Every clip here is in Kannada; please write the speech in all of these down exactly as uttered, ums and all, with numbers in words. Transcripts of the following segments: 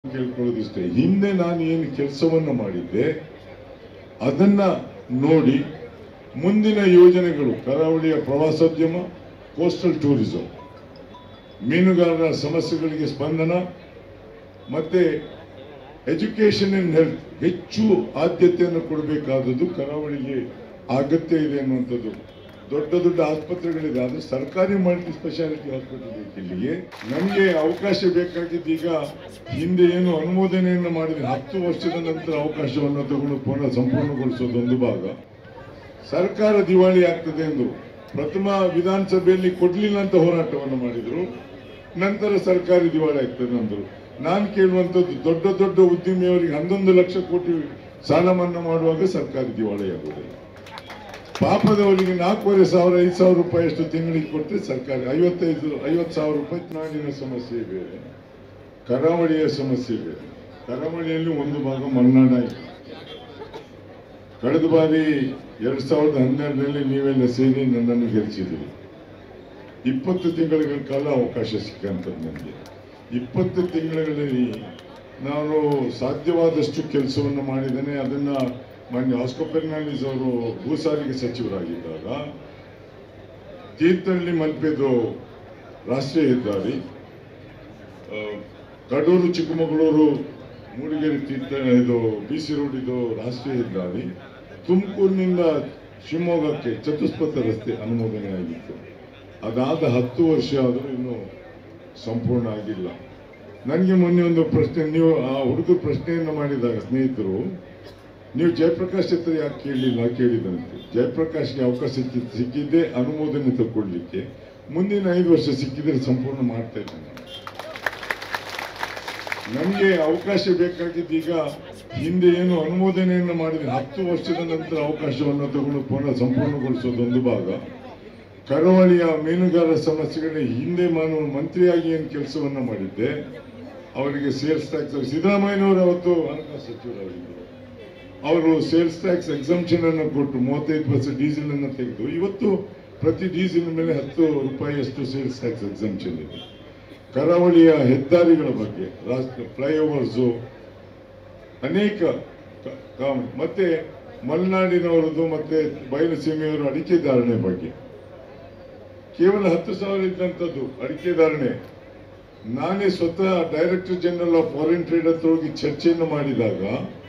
ಕೇಳ್ಕೊಳ್ಳೋದಿಷ್ಟೇ. ಹಿಂದೆ ನಾನು ಏನು ಕೆಲಸವನ್ನು ಮಾಡಿದ್ದೆ ಅದನ್ನ ನೋಡಿ ಮುಂದಿನ ಯೋಜನೆಗಳು ಕರಾವಳಿಯ ಪ್ರವಾಸೋದ್ಯಮ, ಕೋಸ್ಟಲ್ ಟೂರಿಸಂ, ಮೀನುಗಾರರ ಸಮಸ್ಯೆಗಳಿಗೆ ಸ್ಪಂದನ ಮತ್ತೆ ಎಜುಕೇಶನ್ ಅಂಡ್ ಹೆಲ್ತ್ ಹೆಚ್ಚು ಆದ್ಯತೆಯನ್ನು ಕೊಡಬೇಕಾದದ್ದು ಕರಾವಳಿಗೆ ಅಗತ್ಯ ಇದೆ ಅನ್ನುವಂಥದ್ದು. ದೊಡ್ಡ ದೊಡ್ಡ ಆಸ್ಪತ್ರೆಗಳಿದೆ, ಆದರೆ ಸರ್ಕಾರಿ ಮಲ್ಟಿ ಸ್ಪೆಷಾಲಿಟಿ ಹಾಸ್ಪಿಟಲ್ ಬೇಕು ಇಲ್ಲಿಗೆ. ನಮಗೆ ಅವಕಾಶ ಬೇಕಾಗಿದ್ದು ಈಗ ಹಿಂದೆ ಏನು ಅನುಮೋದನೆಯನ್ನು ಮಾಡಿದ್ರೆ ಹತ್ತು ವರ್ಷದ ನಂತರ ಅವಕಾಶವನ್ನು ತಗೊಂಡು ಪುನಃ ಸಂಪೂರ್ಣಗೊಳಿಸೋದು ಒಂದು ಭಾಗ. ಸರ್ಕಾರ ದಿವಾಳಿ ಆಗ್ತದೆ ಎಂದು ಪ್ರಥಮ ವಿಧಾನಸಭೆಯಲ್ಲಿ ಕೊಡ್ಲಿಲ್ಲ ಅಂತ ಹೋರಾಟವನ್ನು ಮಾಡಿದ್ರು, ನಂತರ ಸರ್ಕಾರಿ ದಿವಾಳಿ ಆಗ್ತದೆ ಅಂದರು. ನಾನು ಕೇಳುವಂಥದ್ದು, ದೊಡ್ಡ ದೊಡ್ಡ ಉದ್ಯಮಿಯವರಿಗೆ ಹನ್ನೊಂದು ಲಕ್ಷ ಕೋಟಿ ಸಾಲ ಮನ್ನಾ ಮಾಡುವಾಗ ಸರ್ಕಾರಿ ದಿವಾಳಿ ಆಗುವುದಿಲ್ಲ. ಪಾಪದವರಿಗೆ ನಾಲ್ಕೂವರೆ ಸಾವಿರ ಐದು ಸಾವಿರ ರೂಪಾಯಿ ಅಷ್ಟು ತಿಂಗಳಿಗೆ ಕೊಟ್ಟರೆ ಸರ್ಕಾರಿ ಐವತ್ತೈದು ಐವತ್ತು ಸಾವಿರ ರೂಪಾಯಿ. ನಾಡಿನ ಸಮಸ್ಯೆ ಬೇರೆ, ಕರಾವಳಿಯ ಸಮಸ್ಯೆ ಬೇರೆ. ಕರಾವಳಿಯಲ್ಲಿ ಒಂದು ಭಾಗ ಮಲೆನಾಡ ಇದೆ. ಕಳೆದ ಬಾರಿ ಎರಡ್ ಸಾವಿರದ ಹನ್ನೆರಡರಲ್ಲಿ ನೀವೆಲ್ಲ ಸೇರಿ ನನ್ನನ್ನು ಗೆಲ್ಲಿಸಿದ್ದೀರಿ. ಇಪ್ಪತ್ತು ತಿಂಗಳ ಕಾಲ ಅವಕಾಶ ಸಿಕ್ಕಂಥದ್ದು ನನಗೆ. ಇಪ್ಪತ್ತು ತಿಂಗಳಲ್ಲಿ ನಾನು ಸಾಧ್ಯವಾದಷ್ಟು ಕೆಲಸವನ್ನು ಮಾಡಿದ್ದೇನೆ. ಅದನ್ನ ಮಾನ್ಯ ಆಸ್ಕೋ ಫೆರ್ನಾಂಡಿಸ್ ಅವರು ಭೂ ಸಾರಿಗೆ ಸಚಿವರಾಗಿದ್ದಾಗ ತೀರ್ಥಹಳ್ಳಿ ಮಲ್ಪೆದು ರಾಷ್ಟ್ರೀಯ ಹೆದ್ದಾರಿ, ಕಡೂರು ಚಿಕ್ಕಮಗಳೂರು ಮೂಡಿಗೆರೆ ತೀರ್ಥ ಇದು ಬಿ ಸಿ ರೋಡ್ ಇದು ರಾಷ್ಟ್ರೀಯ ಹೆದ್ದಾರಿ, ತುಮಕೂರಿನಿಂದ ಶಿವಮೊಗ್ಗಕ್ಕೆ ಚತುಷ್ಪಥ ರಸ್ತೆ ಅನುಮೋದನೆ ಆಗಿತ್ತು. ಅದಾದ ಹತ್ತು ವರ್ಷ ಆದರೂ ಇನ್ನೂ ಸಂಪೂರ್ಣ ಆಗಿಲ್ಲ. ನನಗೆ ಮೊನ್ನೆ ಒಂದು ಪ್ರಶ್ನೆ, ನೀವು ಆ ಹುಡುಗರು ಪ್ರಶ್ನೆಯನ್ನು ಮಾಡಿದಾಗ ಸ್ನೇಹಿತರು, ನೀವು ಜಯಪ್ರಕಾಶ್ ಹತ್ರ ಯಾಕೆ ಕೇಳಲಿಲ್ಲ ಕೇಳಿದಂತೆ. ಜಯಪ್ರಕಾಶ್ಗೆ ಅವಕಾಶ ಸಿಕ್ಕಿದ್ದೆ ಅನುಮೋದನೆ ತಗೊಳ್ಳಿಕ್ಕೆ. ಮುಂದಿನ ಐದು ವರ್ಷ ಸಿಕ್ಕಿದ್ರೆ ಸಂಪೂರ್ಣ ಮಾಡ್ತಾ ಇದ್ದೇನೆ. ನಮಗೆ ಅವಕಾಶ ಬೇಕಾಗಿದ್ದು ಈಗ ಹಿಂದೆ ಏನು ಅನುಮೋದನೆಯನ್ನು ಮಾಡಿದ್ರೆ ಹತ್ತು ವರ್ಷದ ನಂತರ ಅವಕಾಶವನ್ನು ತಗೊಂಡು ಪುನಃ ಸಂಪೂರ್ಣಗೊಳಿಸೋದು ಒಂದು ಭಾಗ. ಕರಾವಳಿಯ ಮೀನುಗಾರರ ಸಮಸ್ಯೆಗಳಿಗೆ ಹಿಂದೆ ನಾನು ಮಂತ್ರಿಯಾಗಿ ಏನು ಕೆಲಸವನ್ನ ಮಾಡಿದ್ದೆ, ಅವರಿಗೆ ಸೇಲ್ಸ್ ಟ್ಯಾಕ್ಸ್, ಸಿದ್ದರಾಮಯ್ಯನವರು ಅವತ್ತು ಹಣಕಾಸು ಸಚಿವರಾಗಿದ್ದರು, ಅವರು ಸೇಲ್ಸ್ ಟ್ಯಾಕ್ಸ್ ಎಕ್ಸಂಪ್ಷನ್ ಅನ್ನು ಕೊಟ್ಟು ಮೂವತ್ತೈದು ಪರ್ಸೆಂಟ್ ಡೀಸೆಲ್ ಅನ್ನು ತೆಗೆದು ಇವತ್ತು ಪ್ರತಿ ಡೀಸೆಲ್ ಮೇಲೆ ಹತ್ತು ರೂಪಾಯಿಯಷ್ಟು ಸೇಲ್ಸ್ ಟ್ಯಾಕ್ಸ್ ಎಕ್ಸಂಪ್ಷನ್ ಇದೆ. ಕರಾವಳಿಯ ಹೆದ್ದಾರಿಗಳ ಬಗ್ಗೆ, ರಾಷ್ಟ್ರ ಫ್ಲೈಓವರ್ಸು, ಅನೇಕ ಮತ್ತೆ ಮಲೆನಾಡಿನವರದು ಮತ್ತೆ ಬಯಲು ಸೀಮೆಯವರು ಅಡಿಕೆ ಧಾರಣೆ ಬಗ್ಗೆ ಕೇವಲ ಹತ್ತು ಸಾವಿರ ಇದ್ದಂಥದ್ದು ಅಡಿಕೆ ಧಾರಣೆ. ನಾನೇ ಸ್ವತಃ director general of foreign trade ಹತ್ರ ಹೋಗಿ ಚರ್ಚೆಯನ್ನು ಮಾಡಿದಾಗ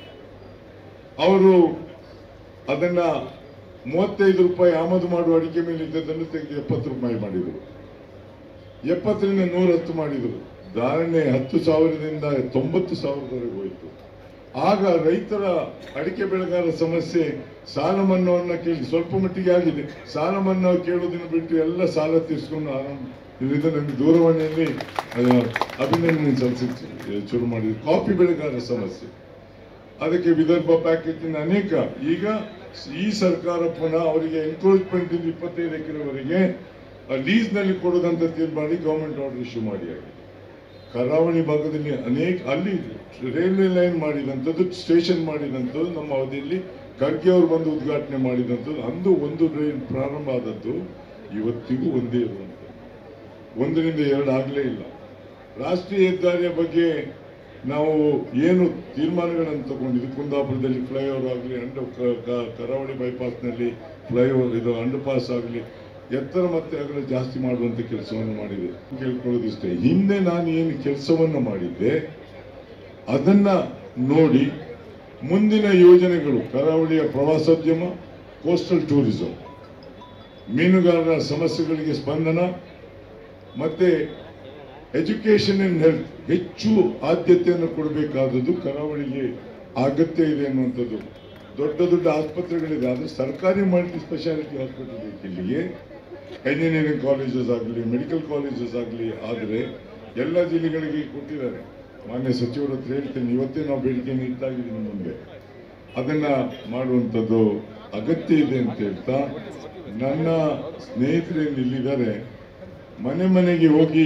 ಅವರು ಅದನ್ನ ಮೂವತ್ತೈದು ರೂಪಾಯಿ ಆಮದು ಮಾಡುವ ಅಡಿಕೆ ಮೇಲೆ ಇದ್ದದನ್ನು ತೆಗೆದು ಎಪ್ಪತ್ತು ರೂಪಾಯಿ ಮಾಡಿದರು, ಎಪ್ಪತ್ತರಿಂದ ನೂರ ಹತ್ತು ಮಾಡಿದರು. ಧಾರಣೆ ಹತ್ತು ಸಾವಿರದಿಂದ ತೊಂಬತ್ತು ಸಾವಿರದವರೆಗೆ ಹೋಯಿತು. ಆಗ ರೈತರ ಅಡಿಕೆ ಬೆಳೆಗಾರರ ಸಮಸ್ಯೆ ಸಾಲ ಮನ್ನಾವನ್ನು ಕೇಳಿ ಸ್ವಲ್ಪ ಮಟ್ಟಿಗೆ ಆಗಿದೆ. ಸಾಲ ಮನ್ನಾ ಕೇಳೋದನ್ನು ಬಿಟ್ಟು ಎಲ್ಲ ಸಾಲ ತೀರಿಸ್ಕೊಂಡು ಆರಾಮ ಇದರಿಂದ ನಮಗೆ ದೂರವಾಣಿಯಲ್ಲಿ ಅಭಿನಂದನೆ ಸಲ್ಲಿಸಿ ಶುರು ಮಾಡಿದ್ರು. ಕಾಫಿ ಬೆಳೆಗಾರರ ಸಮಸ್ಯೆ, ಅದಕ್ಕೆ ವಿದರ್ಭ ಪ್ಯಾಕೇಜಿನ ಅನೇಕ. ಈಗ ಈ ಸರ್ಕಾರ ಪುನಃ ಅವರಿಗೆ ಎನ್ಕ್ರೋಚ್ಮೆಂಟ್ ಇಂದ ಇಪ್ಪತ್ತೈದು ಎಕರೆವರೆಗೆ ಲೀಸ್ ನಲ್ಲಿ ಕೊಡೋದಂತ ತೀರ್ಮಾನ ಗವರ್ಮೆಂಟ್ ಆರ್ಡರ್ ಇಶ್ಯೂ ಮಾಡಿ ಆಗಿದೆ. ಕರಾವಳಿ ಭಾಗದಲ್ಲಿ ಅನೇಕ ಅಲ್ಲಿ ರೈಲ್ವೆ ಲೈನ್ ಮಾಡಿದಂಥದ್ದು, ಸ್ಟೇಷನ್ ಮಾಡಿದಂಥದ್ದು ನಮ್ಮ ಅವಧಿಯಲ್ಲಿ ಖರ್ಗೆ ಅವರು ಬಂದು ಉದ್ಘಾಟನೆ ಮಾಡಿದಂಥದ್ದು. ಅಂದು ಒಂದು ರೈಲ್ ಪ್ರಾರಂಭ ಆದದ್ದು ಇವತ್ತಿಗೂ ಒಂದೇ ಇರುವಂಥದ್ದು, ಒಂದರಿಂದ ಎರಡು ಆಗಲೇ ಇಲ್ಲ. ರಾಷ್ಟ್ರೀಯ ಹೆದ್ದಾರಿಯ ಬಗ್ಗೆ ನಾವು ಏನು ತೀರ್ಮಾನಗಳನ್ನು ತಗೊಂಡಿದ್ದು, ಕುಂದಾಪುರದಲ್ಲಿ ಫ್ಲೈಓವರ್ ಆಗಲಿ, ಅಂಡರ್ ಕರಾವಳಿ ಬೈಪಾಸ್ನಲ್ಲಿ ಫ್ಲೈಓವರ್ ಇದು ಅಂಡರ್ ಪಾಸ್ ಆಗಲಿ, ಎತ್ತರ ಮತ್ತೆ ಅಗಲ ಜಾಸ್ತಿ ಮಾಡುವಂತ ಕೆಲಸವನ್ನು ಮಾಡಿದೆ. ಕೇಳ್ಕೊಳ್ಳೋದಿಷ್ಟೇ. ಹಿಂದೆ ನಾನು ಏನು ಕೆಲಸವನ್ನು ಮಾಡಿದ್ದೆ ಅದನ್ನ ನೋಡಿ ಮುಂದಿನ ಯೋಜನೆಗಳು ಕರಾವಳಿಯ ಪ್ರವಾಸೋದ್ಯಮ, ಕೋಸ್ಟಲ್ ಟೂರಿಸಂ, ಮೀನುಗಾರರ ಸಮಸ್ಯೆಗಳಿಗೆ ಸ್ಪಂದನ ಮತ್ತೆ ಎಜುಕೇಶನ್ ಅಂಡ್ ಹೆಲ್ತ್ ಹೆಚ್ಚು ಆದ್ಯತೆಯನ್ನು ಕೊಡಬೇಕಾದದ್ದು ಕರಾವಳಿಗೆ ಅಗತ್ಯ ಇದೆ ಅನ್ನುವಂಥದ್ದು. ದೊಡ್ಡ ದೊಡ್ಡ ಆಸ್ಪತ್ರೆಗಳಿದೆ, ಆದರೆ ಸರ್ಕಾರಿ ಮಲ್ಟಿ ಸ್ಪೆಷಾಲಿಟಿ ಹಾಸ್ಪಿಟಲ್ ಬೇಕು ಇಲ್ಲಿಗೆ. ಎಂಜಿನಿಯರಿಂಗ್ ಕಾಲೇಜಸ್ ಆಗಲಿ, ಮೆಡಿಕಲ್ ಕಾಲೇಜಸ್ ಆಗಲಿ. ಆದರೆ ಎಲ್ಲ ಜಿಲ್ಲೆಗಳಿಗೆ ಕೊಟ್ಟಿದ್ದಾರೆ. ಮಾನ್ಯ ಸಚಿವರ ಹತ್ರ ಹೇಳ್ತೇನೆ, ಇವತ್ತೇ ನಾವು ಬೇಡಿಕೆಯನ್ನು ಇಟ್ಟಾಗಿದ್ದೀನಿ ಮುಂದೆ, ಅದನ್ನ ಮಾಡುವಂಥದ್ದು ಅಗತ್ಯ ಇದೆ ಅಂತ ಹೇಳ್ತಾ, ನನ್ನ ಸ್ನೇಹಿತರೇನು ಇಲ್ಲಿದ್ದಾರೆ, ಮನೆ ಮನೆಗೆ ಹೋಗಿ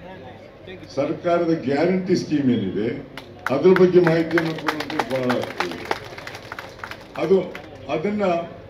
ಸರ್ಕಾರದ ಗ್ಯಾರಂಟಿ ಸ್ಕೀಮ್ ಏನಿದೆ ಅದ್ರ ಬಗ್ಗೆ ಮಾಹಿತಿಯನ್ನು ಕೊಡುವಂತೆ ಬಹಳ ಅದು ಅದನ್ನ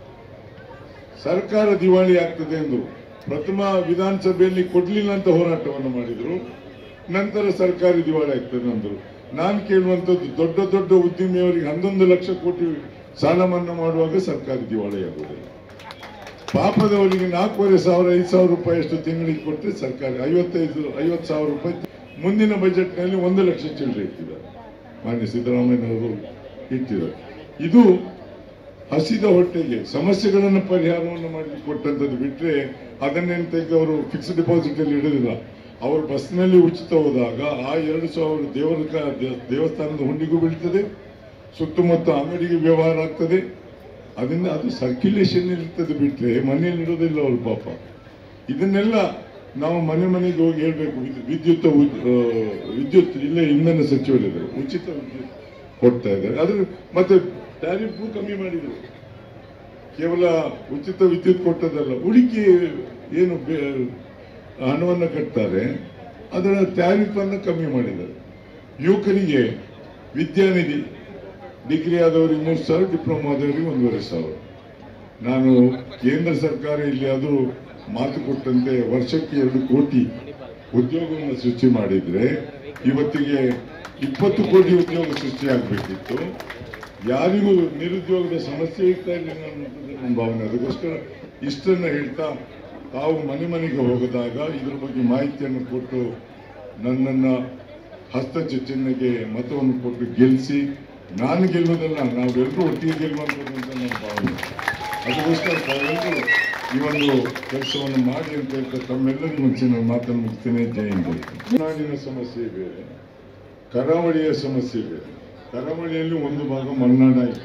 ಸರ್ಕಾರ ದಿವಾಳಿ ಆಗ್ತದೆ ಎಂದು ಪ್ರಥಮ ವಿಧಾನಸಭೆಯಲ್ಲಿ ಕೊಡ್ಲಿಲ್ಲ ಅಂತ ಹೋರಾಟವನ್ನು ಮಾಡಿದ್ರು, ನಂತರ ಸರ್ಕಾರಿ ದಿವಾಳಿ ಆಗ್ತದೆ ಅಂದರು. ನಾನು ಕೇಳುವಂಥದ್ದು ದೊಡ್ಡ ದೊಡ್ಡ ಉದ್ಯಮಿಯವರಿಗೆ ಹನ್ನೊಂದು ಲಕ್ಷ ಕೋಟಿ ಸಾಲ ಮನ್ನಾ ಮಾಡುವಾಗ ಸರ್ಕಾರ ದಿವಾಳಿಯಾಗುವುದಿಲ್ಲ. ಪಾಪದವರಿಗೆ ನಾಲ್ಕೂವರೆ ಸಾವಿರ ಐದು ಸಾವಿರ ರೂಪಾಯಿ ಅಷ್ಟು ತಿಂಗಳಿಗೆ ಕೊಟ್ಟರೆ ಸರ್ಕಾರ ಐವತ್ತೈದು ಐವತ್ತು ಸಾವಿರ ರೂಪಾಯಿ ಮುಂದಿನ ಬಜೆಟ್ನಲ್ಲಿ ಒಂದು ಲಕ್ಷ ಚಿಲ್ಲರೆ ಇಟ್ಟಿದ್ದಾರೆ. ಮಾನ್ಯ ಸಿದ್ದರಾಮಯ್ಯನವರು ಇಟ್ಟಿದ್ದಾರೆ. ಇದು ಹಸಿದ ಹೊಟ್ಟೆಗೆ ಸಮಸ್ಯೆಗಳನ್ನು ಪರಿಹಾರವನ್ನು ಮಾಡಿ ಕೊಟ್ಟಂಥದ್ದು ಬಿಟ್ಟರೆ ಅದನ್ನೇನು ತೆಗೆದು ಅವರು ಫಿಕ್ಸ್ಡ್ ಡಿಪಾಸಿಟ್ ಅಲ್ಲಿ ಇಡೋದಿಲ್ಲ. ಅವರು ಬಸ್ನಲ್ಲಿ ಉಚಿತ ಹೋದಾಗ ಆ ಎರಡು ಸಾವಿರ ದೇವರ ದೇವಸ್ಥಾನದ ಹುಂಡಿಗೂ ಬೀಳ್ತದೆ, ಸುತ್ತಮುತ್ತ ಅಂಗಡಿಗೆ ವ್ಯವಹಾರ ಆಗ್ತದೆ. ಅದರಿಂದ ಅದು ಸರ್ಕ್ಯುಲೇಷನ್ ಇರ್ತದೆ ಬಿಟ್ಟರೆ ಮನೆಯಲ್ಲಿ ಇಡೋದಿಲ್ಲ ಅವರು ಪಾಪ. ಇದನ್ನೆಲ್ಲ ನಾವು ಮನೆ ಮನೆಗೆ ಹೋಗಿ ಹೇಳ್ಬೇಕು. ವಿದ್ಯುತ್ ವಿದ್ಯುತ್ ಇಲ್ಲೇ ಇಂಧನ ಸಚಿವರಿದ್ದಾರೆ, ಉಚಿತ ವಿದ್ಯುತ್ ಕೊಡ್ತಾ ಇದ್ದಾರೆ. ಅದ್ರ ಮತ್ತೆ ಟ್ಯಾರಿಫ್ ಕಮ್ಮಿ ಮಾಡಿದ್ರು. ಕೇವಲ ಉಚಿತ ವಿದ್ಯುತ್ ಕೊಟ್ಟದಲ್ಲ, ಉಳಿಕೆ ಏನು ಹಣವನ್ನು ಕಟ್ತಾರೆ ಅದರ ಟ್ಯಾರಿಫ್ ಅನ್ನು ಕಮ್ಮಿ ಮಾಡಿದ್ದಾರೆ. ಯುವಕರಿಗೆ ವಿದ್ಯಾನಿಧಿ ಡಿಗ್ರಿ ಆದವರಿಗೆ ಮೂರು ಸಾವಿರ, ಡಿಪ್ಲೊಮಾ ಆದವರಿಗೆ ಒಂದೂವರೆ ಸಾವಿರ. ನಾನು ಕೇಂದ್ರ ಸರ್ಕಾರ ಇಲ್ಲಿ ಆದರೂ ಮಾತು ಕೊಟ್ಟಂತೆ ವರ್ಷಕ್ಕೆ ಎರಡು ಕೋಟಿ ಉದ್ಯೋಗವನ್ನು ಸೃಷ್ಟಿ ಮಾಡಿದ್ರೆ ಇವತ್ತಿಗೆ ಇಪ್ಪತ್ತು ಕೋಟಿ ಉದ್ಯೋಗ ಸೃಷ್ಟಿಯಾಗಬೇಕಿತ್ತು. ಯಾರಿಗೂ ನಿರುದ್ಯೋಗದ ಸಮಸ್ಯೆ ಇರ್ತಾ ಇಲ್ಲ ನನ್ನ ಭಾವನೆ. ಅದಕ್ಕೋಸ್ಕರ ಇಷ್ಟನ್ನ ಹೇಳ್ತಾ ತಾವು ಮನೆ ಮನೆಗೆ ಹೋಗದಾಗ ಇದ್ರ ಬಗ್ಗೆ ಮಾಹಿತಿಯನ್ನು ಕೊಟ್ಟು ನನ್ನನ್ನು ಹಸ್ತಚೆನ್ನಗೆ ಮತವನ್ನು ಕೊಟ್ಟು ಗೆಲ್ಲಿಸಿ, ನಾನು ಗೆಲ್ಲೋದಲ್ಲ ನಾವೆಲ್ಲರೂ ಒಟ್ಟಿಗೆ ಗೆಲ್ಲುವಂಥದ್ದು ಅಂತ ನನ್ನ ಭಾವನೆ. ಅದಕ್ಕೋಸ್ಕರ ತಾವೆಲ್ಲರೂ ಈ ಒಂದು ಕೆಲಸವನ್ನು ಮಾಡಿ ಅಂತ ಹೇಳ್ತಾ ತಮ್ಮೆಲ್ಲರಿಗೂ ಮುಂಚೆ ನಾನು ಮಾತನ್ನು ಮುಗಿಸ್ತೇನೆ. ಜೈ ಹಿಂದ್. ನಾಡಿನ ಸಮಸ್ಯೆ ಬೇರೆ, ಕರಾವಳಿಯ ಸಮಸ್ಯೆ ಬೇರೆ. ಕರಾವಳಿಯಲ್ಲಿ ಒಂದು ಭಾಗ ಮಲೆನಾಡಾಯಿತು.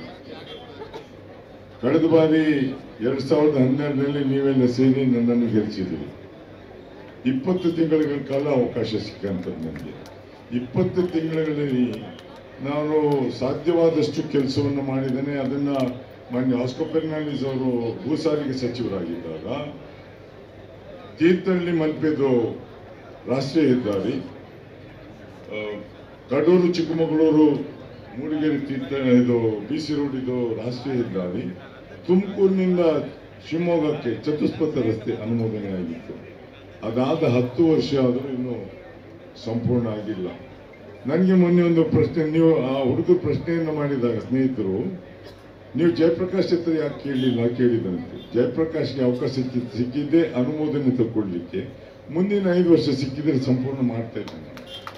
ಕಳೆದ ಬಾರಿ ಎರಡ್ ಸಾವಿರದ ಹನ್ನೆರಡರಲ್ಲಿ ನೀವೆಲ್ಲ ಸೇರಿ ನನ್ನನ್ನು ಗೆಲ್ಲಿಸಿದ್ದೀರಿ. ಇಪ್ಪತ್ತು ತಿಂಗಳ ಕಾಲ ಅವಕಾಶ ಸಿಕ್ಕಂಥದ್ದು ನನಗೆ. ಇಪ್ಪತ್ತು ತಿಂಗಳಲ್ಲಿ ನಾನು ಸಾಧ್ಯವಾದಷ್ಟು ಕೆಲಸವನ್ನು ಮಾಡಿದ್ದೇನೆ. ಅದನ್ನ ಮಾನ್ಯ ಆಸ್ಕೋ ಫೆರ್ನಾಂಡಿಸ್ ಅವರು ಭೂ ಸಾರಿಗೆ ಸಚಿವರಾಗಿದ್ದಾಗ ತೀರ್ಥಹಳ್ಳಿ ಮಲ್ಪೆದು ರಾಷ್ಟ್ರೀಯ ಹೆದ್ದಾರಿ, ಕಡೂರು ಚಿಕ್ಕಮಗಳೂರು ಮೂಡಿಗೆರೆ ತೀರ್ಥ ಇದು ಬಿ ಸಿ ರೋಡ್ ಇದು ರಾಷ್ಟ್ರೀಯ ಹೆದ್ದಾರಿ, ತುಮಕೂರಿನಿಂದ ಶಿವಮೊಗ್ಗಕ್ಕೆ ಚತುಷ್ಪಥ ರಸ್ತೆ ಅನುಮೋದನೆ ಆಗಿತ್ತು. ಅದಾದ ಹತ್ತು ವರ್ಷ ಆದರೂ ಇನ್ನೂ ಸಂಪೂರ್ಣ ಆಗಿಲ್ಲ. ನನಗೆ ಮೊನ್ನೆ ಒಂದು ಪ್ರಶ್ನೆ, ನೀವು ಆ ಹುಡುಗರು ಪ್ರಶ್ನೆಯನ್ನು ಮಾಡಿದಾಗ ಸ್ನೇಹಿತರು, ನೀವು ಜಯಪ್ರಕಾಶ್ ಹತ್ರ ಯಾಕೆ ಕೇಳಲಿಲ್ಲ ಕೇಳಿದಂತೆ. ಜಯಪ್ರಕಾಶ್ಗೆ ಅವಕಾಶ ಸಿಕ್ಕಿದ್ದೆ ಅನುಮೋದನೆ ತಗೊಳ್ಳಿಕ್ಕೆ. ಮುಂದಿನ ಐದು ವರ್ಷ ಸಿಕ್ಕಿದ್ರೆ ಸಂಪೂರ್ಣ ಮಾಡ್ತಾ ಇದ್ದೇನೆ.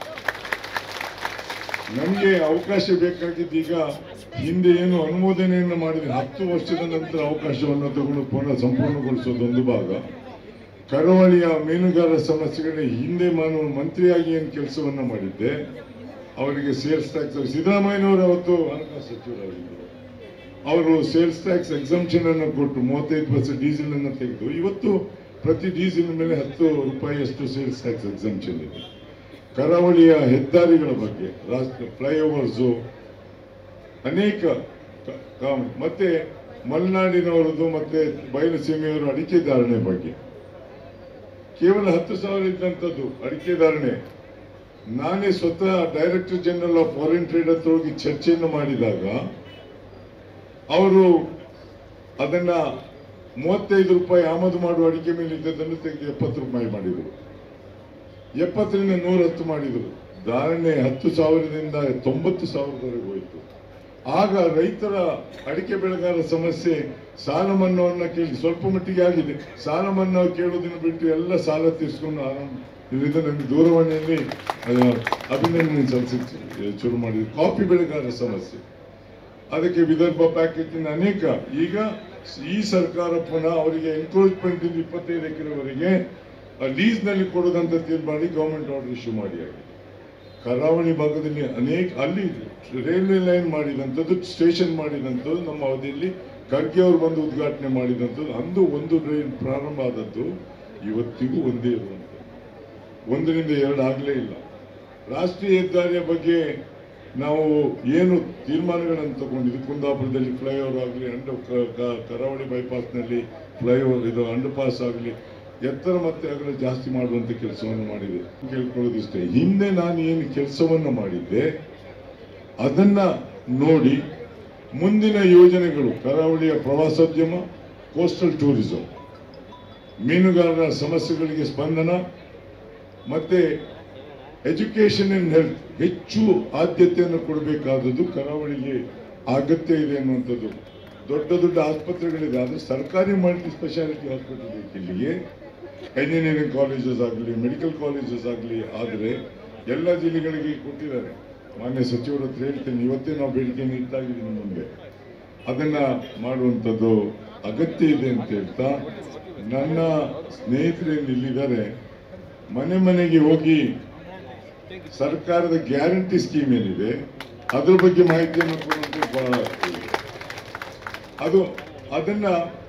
ನಮಗೆ ಅವಕಾಶ ಬೇಕಾಗಿದ್ದೀಗ ಹಿಂದೆ ಏನು ಅನುಮೋದನೆಯನ್ನು ಮಾಡಿದ್ರೆ ಹತ್ತು ವರ್ಷದ ನಂತರ ಅವಕಾಶವನ್ನು ತಗೊಂಡು ಪುನಃ ಸಂಪೂರ್ಣಗೊಳಿಸೋದೊಂದು ಭಾಗ. ಕರಾವಳಿಯ ಮೀನುಗಾರರ ಸಮಸ್ಯೆಗಳ ಹಿಂದೆ ನಾನು ಮಂತ್ರಿಯಾಗಿ ಏನು ಕೆಲಸವನ್ನ ಮಾಡಿದ್ದೆ, ಅವರಿಗೆ ಸೇಲ್ಸ್ ಟ್ಯಾಕ್ಸ್, ಸಿದ್ದರಾಮಯ್ಯನವರು ಅವತ್ತು ಹಣಕಾಸು ಸಚಿವರಾಗಿದ್ದರು. ಅವರು ಸೇಲ್ಸ್ ಟ್ಯಾಕ್ಸ್ ಎಕ್ಸಂಪ್ಷನ್ ಅನ್ನು ಕೊಟ್ಟು ಮೂವತ್ತೈದು ಪರ್ಸೆಂಟ್ ಡೀಸೆಲ್ ಅನ್ನು ತೆಗೆದು ಇವತ್ತು ಪ್ರತಿ ಡೀಸೆಲ್ ಮೇಲೆ ಹತ್ತು ರೂಪಾಯಿಯಷ್ಟು ಸೇಲ್ಸ್ ಟ್ಯಾಕ್ಸ್ ಎಕ್ಸಂಪ್ಷನ್ ಇದೆ. ಕರಾವಳಿಯ ಹೆದ್ದಾರಿಗಳ ಬಗ್ಗೆ, ರಾಷ್ಟ್ರ ಫ್ಲೈಓವರ್ಸು, ಅನೇಕ ಮತ್ತೆ ಮಲೆನಾಡಿನವರದು ಮತ್ತೆ ಬಯಲು ಸೀಮೆಯವರು ಅಡಿಕೆ ಧಾರಣೆ ಬಗ್ಗೆ ಕೇವಲ ಹತ್ತು ಸಾವಿರ ಇದ್ದಂಥದ್ದು ಅಡಿಕೆ ಧಾರಣೆ. ನಾನೇ ಸ್ವತಃ director general of foreign trade ಹತ್ರ ಹೋಗಿ ಚರ್ಚೆಯನ್ನು ಮಾಡಿದಾಗ ಅವರು ಅದನ್ನ ಮೂವತ್ತೈದು ರೂಪಾಯಿ ಆಮದು ಮಾಡುವ ಅಡಿಕೆ ಮೇಲೆ ಇದ್ದದನ್ನು ತೆಗೆದು ಎಪ್ಪತ್ತು ರೂಪಾಯಿ ಮಾಡಿದರು. ಎಪ್ಪತ್ತರಿಂದ ನೂರ ಹತ್ತು ಮಾಡಿದರು. ಧಾರಣೆ ಹತ್ತು ಸಾವಿರದಿಂದ ತೊಂಬತ್ತು ಸಾವಿರದವರೆಗೆ ಹೋಯಿತು. ಆಗ ರೈತರ ಅಡಿಕೆ ಬೆಳೆಗಾರರ ಸಮಸ್ಯೆ ಸಾಲ ಮನ್ನಾವನ್ನ ಕೇಳಿ ಸ್ವಲ್ಪ ಮಟ್ಟಿಗೆ ಆಗಿದೆ. ಸಾಲ ಮನ್ನಾ ಕೇಳೋದನ್ನು ಬಿಟ್ಟು ಎಲ್ಲ ಸಾಲ ತೀರಿಸ್ಕೊಂಡು ಆರಾಮ ಇದರಿಂದ ನನಗೆ ದೂರವಾಣಿಯಲ್ಲಿ ಅಭಿನಂದನೆ ಸಲ್ಲಿಸಿ ಶುರು ಮಾಡಿದ್ರು. ಕಾಫಿ ಬೆಳೆಗಾರರ ಸಮಸ್ಯೆ, ಅದಕ್ಕೆ ವಿದರ್ಭ ಪ್ಯಾಕೇಜಿನ ಅನೇಕ, ಈಗ ಈ ಸರ್ಕಾರ ಪುನಃ ಅವರಿಗೆ ಎನ್ಕ್ರೋಚ್ಮೆಂಟ್ ಇಂದ ಇಪ್ಪತ್ತೈದು ಎಕರೆವರೆಗೆ ಲೀಸ್ ನಲ್ಲಿ ಕೊಡೋದಂತ ತೀರ್ಮಾನ ಮಾಡಿ ಗವರ್ಮೆಂಟ್ ಆರ್ಡರ್ ಇಶ್ಯೂ ಮಾಡಿ ಆಗಿದೆ. ಕರಾವಳಿ ಭಾಗದಲ್ಲಿ ಅನೇಕ ಅಲ್ಲಿ ರೈಲ್ವೆ ಲೈನ್ ಮಾಡಿದಂಥದ್ದು, ಸ್ಟೇಷನ್ ಮಾಡಿದಂಥದ್ದು ನಮ್ಮ ಅವಧಿಯಲ್ಲಿ ಖರ್ಗೆ ಅವರು ಬಂದು ಉದ್ಘಾಟನೆ ಮಾಡಿದಂಥದ್ದು. ಅಂದು ಒಂದು ರೈಲ್ ಪ್ರಾರಂಭ ಆದದ್ದು ಇವತ್ತಿಗೂ ಒಂದೇ ಇರುವಂಥದ್ದು, ಒಂದರಿಂದ ಎರಡು ಆಗಲೇ ಇಲ್ಲ. ರಾಷ್ಟ್ರೀಯ ಹೆದ್ದಾರಿಯ ಬಗ್ಗೆ ನಾವು ಏನು ತೀರ್ಮಾನಗಳನ್ನು ತಗೊಂಡಿದ್ದು, ಕುಂದಾಪುರದಲ್ಲಿ ಫ್ಲೈಓವರ್ ಆಗಲಿ, ಅಂಡರ್ ಕರಾವಳಿ ಬೈಪಾಸ್ನಲ್ಲಿ ಫ್ಲೈಓವರ್ ಇದು ಅಂಡರ್ ಪಾಸ್ ಆಗಲಿ, ಎತ್ತರ ಮತ್ತೆ ಅಗಲ ಜಾಸ್ತಿ ಮಾಡುವಂತ ಕೆಲಸವನ್ನು ಮಾಡಿದೆ. ಕೇಳ್ಕೊಳ್ಳೋದಿಷ್ಟೇ, ಹಿಂದೆ ನಾನು ಏನು ಕೆಲಸವನ್ನು ಮಾಡಿದ್ದೆ ಅದನ್ನ ನೋಡಿ ಮುಂದಿನ ಯೋಜನೆಗಳು, ಕರಾವಳಿಯ ಪ್ರವಾಸೋದ್ಯಮ, ಕೋಸ್ಟಲ್ ಟೂರಿಸಂ, ಮೀನುಗಾರರ ಸಮಸ್ಯೆಗಳಿಗೆ ಸ್ಪಂದನ, ಮತ್ತೆ ಎಜುಕೇಶನ್ ಅಂಡ್ ಹೆಲ್ತ್ ಹೆಚ್ಚು ಆದ್ಯತೆಯನ್ನು ಕೊಡಬೇಕಾದದ್ದು ಕರಾವಳಿಗೆ ಅಗತ್ಯ ಇದೆ ಅನ್ನುವಂಥದ್ದು. ದೊಡ್ಡ ದೊಡ್ಡ ಆಸ್ಪತ್ರೆಗಳಿದೆ, ಆದರೆ ಸರ್ಕಾರಿ ಮಲ್ಟಿ ಸ್ಪೆಷಾಲಿಟಿ ಹಾಸ್ಪಿಟಲ್ ಬೇಕು ಇಲ್ಲಿಗೆ. ಎಂಜಿನಿಯರಿಂಗ್ ಕಾಲೇಜಸ್ ಆಗಲಿ, ಮೆಡಿಕಲ್ ಕಾಲೇಜಸ್ ಆಗಲಿ, ಆದರೆ ಎಲ್ಲ ಜಿಲ್ಲೆಗಳಿಗೆ ಕೊಟ್ಟಿದ್ದಾರೆ. ಮಾನ್ಯ ಸಚಿವರ ಹತ್ರ ಹೇಳ್ತೇನೆ, ಇವತ್ತೇ ನಾವು ಬೇಡಿಕೆಯನ್ನು ಇಟ್ಟಾಗಿದ್ದೀನಿ ಮುಂದೆ, ಅದನ್ನ ಮಾಡುವಂಥದ್ದು ಅಗತ್ಯ ಇದೆ ಅಂತ ಹೇಳ್ತಾ, ನನ್ನ ಸ್ನೇಹಿತರೇನು ಇಲ್ಲಿದ್ದಾರೆ, ಮನೆ ಮನೆಗೆ ಹೋಗಿ ಸರ್ಕಾರದ ಗ್ಯಾರಂಟಿ ಸ್ಕೀಮ್ ಏನಿದೆ ಅದ್ರ ಬಗ್ಗೆ ಮಾಹಿತಿಯನ್ನು ಕೊಡುವಂಥದ್ದು ಬಹಳ ಅದು ಅದನ್ನ